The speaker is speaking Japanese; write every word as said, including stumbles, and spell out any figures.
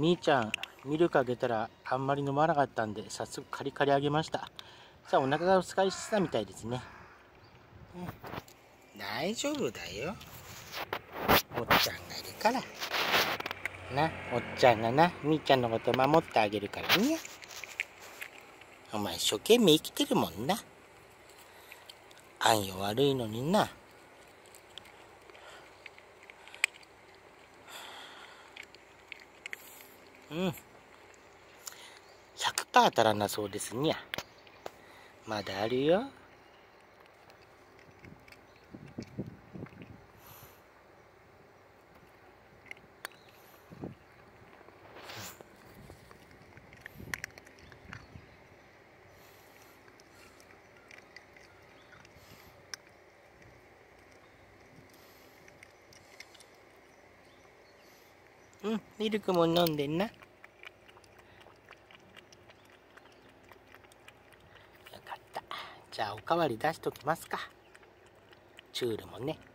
みーちゃん、ミルクあげたらあんまり飲まなかったんで、早速カリカリあげました。さあ、お腹がお疲れしてたみたいですね。うん、大丈夫だよ。おっちゃんがいるから。な、おっちゃんがな、みーちゃんのこと守ってあげるからね。お前一生懸命生きてるもんな。あんよ悪いのにな。うん。ひゃくパーセント当たらなそうですにゃ。まだあるよ。うん、ミルクも飲んでんな。よかった。じゃあおかわり出しときますか。チュールもね。